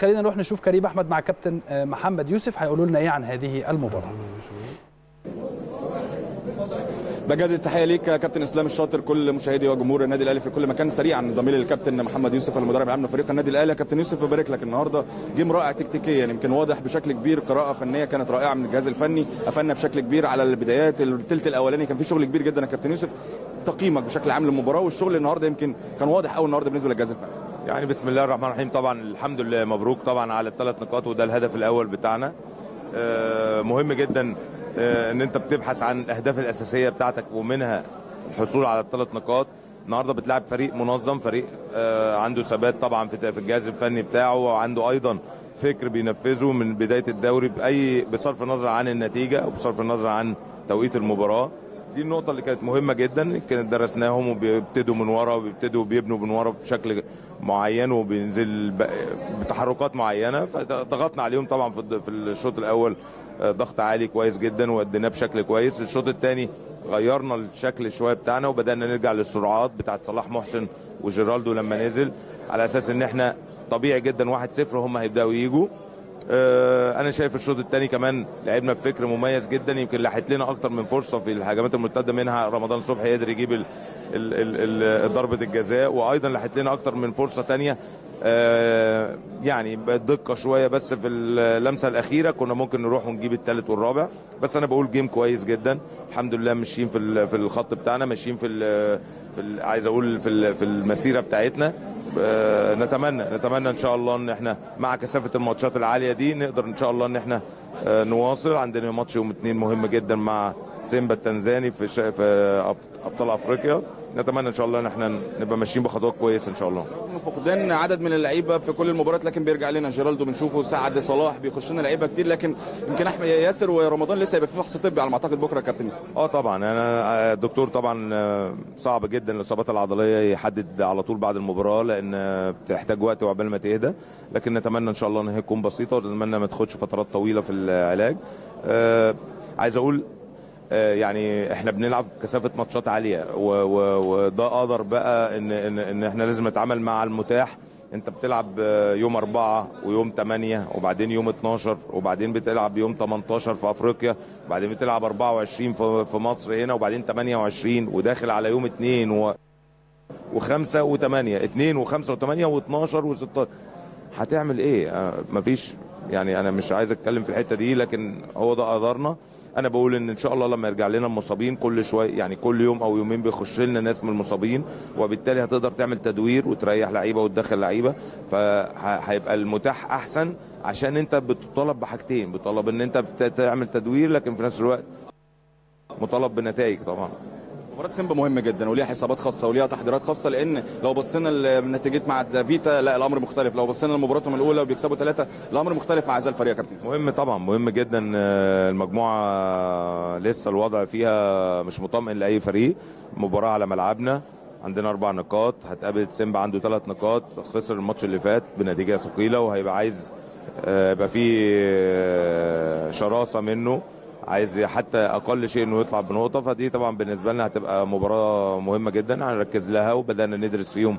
خلينا نروح نشوف كريم احمد مع كابتن محمد يوسف هيقولوا لنا ايه عن هذه المباراه. بجد التحيه ليك يا كابتن اسلام الشاطر، كل مشاهدي وجمهور النادي الاهلي في كل مكان. سريعا ضمير الكابتن محمد يوسف المدرب العام لفريق النادي الاهلي. يا كابتن يوسف ببارك لك، النهارده جيم رائع تكتيكيا، يمكن واضح بشكل كبير، قراءه فنيه كانت رائعه من الجهاز الفني، قفلنا بشكل كبير على البدايات. الثلث الاولاني كان في شغل كبير جدا يا كابتن يوسف، تقييمك بشكل عام للمباراه والشغل النهارده يمكن كان واضح قوي النهارده بالنسبه للجهاز الفني. يعني بسم الله الرحمن الرحيم، طبعا الحمد لله مبروك طبعا على الثلاث نقاط، وده الهدف الاول بتاعنا. مهم جدا ان انت بتبحث عن الاهداف الاساسيه بتاعتك، ومنها الحصول على الثلاث نقاط. النهارده بتلعب فريق منظم، فريق عنده ثبات طبعا في الجهاز الفني بتاعه، وعنده ايضا فكر بينفذه من بدايه الدوري بصرف النظر عن النتيجه وبصرف النظر عن توقيت المباراه. دي النقطه اللي كانت مهمه جدا، كانت درسناهم وبيبتدوا من ورا وبيبتدوا بيبنوا من ورا بشكل معين وبينزل بتحركات معينه، فضغطنا عليهم طبعا في الشوط الاول ضغط عالي كويس جدا واديناه بشكل كويس. الشوط الثاني غيرنا الشكل شويه بتاعنا وبدانا نرجع للسرعات بتاعت صلاح محسن وجيرالدو لما نزل، على اساس ان احنا طبيعي جدا 1-0 هم هيبداوا يجوا. انا شايف الشوط الثاني كمان لعبنا بفكر مميز جدا، يمكن لاحت لنا اكتر من فرصه في الهجمات المرتده، منها رمضان صبحي قدر يجيب ضربه الجزاء، وايضا لاحت لنا اكتر من فرصه ثانيه. يعني بدقه شويه بس في اللمسه الاخيره كنا ممكن نروح ونجيب الثالث والرابع، بس انا بقول جيم كويس جدا الحمد لله، ماشيين في الخط بتاعنا، ماشيين عايز اقول في المسيره بتاعتنا. نتمنى ان شاء الله ان احنا مع كثافه الماتشات العاليه دي نقدر ان شاء الله ان احنا نواصل. عندنا ماتش يوم 2 مهم جدا مع سيمبا التنزاني في ابطال افريقيا، نتمنى ان شاء الله ان احنا نبقى ماشيين بخطوات كويسه ان شاء الله. فقدان عدد من اللعيبه في كل المباريات، لكن بيرجع لنا جيرالدو بنشوفه، سعد صلاح بيخش لنا لعيبه كتير، لكن يمكن احمد ياسر ورمضان لسه هيبقى في فحص طبي على ما اعتقد بكره يا كابتن يوسف. طبعا انا الدكتور طبعا صعب جدا الاصابات العضليه يحدد على طول بعد المباراه، لان بتحتاج وقت وعقبال ما تهدى، لكن نتمنى ان شاء الله ان هي تكون بسيطه، ونتمنى ما تاخدش فترات طويله في العلاج. عايز اقول يعني احنا بنلعب كثافه ماتشات عاليه، وده قدر بقى ان احنا لازم نتعامل مع المتاح. انت بتلعب يوم 4 ويوم 8 وبعدين يوم 12 وبعدين بتلعب يوم 18 في افريقيا، وبعدين بتلعب 24 في مصر هنا، وبعدين 28 وداخل على يوم 2 و5 و8، 2 و5 و8 و12 و16. هتعمل ايه؟ مفيش، يعني انا مش عايز اتكلم في الحته دي، لكن هو ده قدرنا. انا بقول ان شاء الله لما يرجع لنا المصابين كل شويه، يعني كل يوم او يومين بيخش لنا ناس من المصابين، وبالتالي هتقدر تعمل تدوير وتريح لعيبه وتدخل لعيبه، فهيبقى المتاح احسن، عشان انت بتطالب بحاجتين، بتطالب ان انت تعمل تدوير، لكن في نفس الوقت مطالب بنتائج طبعا. مباراة سيمبا مهمة جدا وليها حسابات خاصة وليها تحضيرات خاصة، لأن لو بصينا لنتيجة مع فيتا لا الأمر مختلف، لو بصينا لمباراتهم الأولى وبيكسبوا 3 الأمر مختلف مع هذا الفريق يا كابتن. مهم طبعا، مهم جدا. المجموعة لسه الوضع فيها مش مطمئن لأي فريق. مباراة على ملعبنا، عندنا 4 نقاط، هتقابل سيمبا عنده 3 نقاط، خسر الماتش اللي فات بنتيجة ثقيلة، وهيبقى عايز يبقى فيه شراسة منه، عايز حتى اقل شيء انه يطلع بنقطه. فدي طبعا بالنسبه لنا هتبقى مباراه مهمه جدا، هنركز لها، وبدانا ندرس فيهم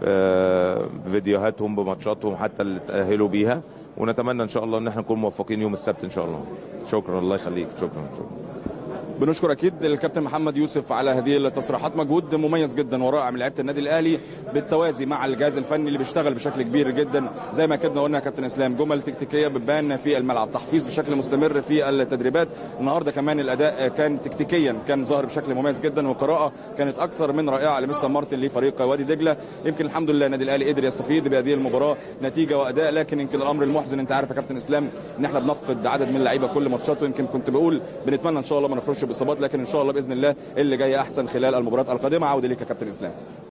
فيديوهاتهم بماتشاتهم حتى اللي تاهلوا بيها، ونتمنى ان شاء الله ان احنا نكون موفقين يوم السبت ان شاء الله. شكرا، الله يخليك. شكرا. بنشكر اكيد الكابتن محمد يوسف على هذه التصريحات، مجهود مميز جدا ورائع من لعيبه النادي الاهلي بالتوازي مع الجهاز الفني اللي بيشتغل بشكل كبير جدا. زي ما كنا قلنا يا كابتن اسلام، جمل تكتيكيه بتبان في الملعب، تحفيز بشكل مستمر في التدريبات. النهارده كمان الاداء كان تكتيكيا كان ظاهر بشكل مميز جدا، وقراءه كانت اكثر من رائعه لمستر مارتن لفريق وادي دجله. يمكن الحمد لله النادي الاهلي قدر يستفيد بهذه المباراه نتيجه واداء، لكن يمكن الامر المحزن انت عارف يا كابتن اسلام ان احنا بنفقد عدد من اللعيبه كل ماتشات، ويمكن كنت بقول بنتمنى ان شاء الله ما نخرجش باصابات، لكن ان شاء الله باذن الله اللي جاي احسن خلال المباريات القادمه. عوده ليك يا كابتن اسلام.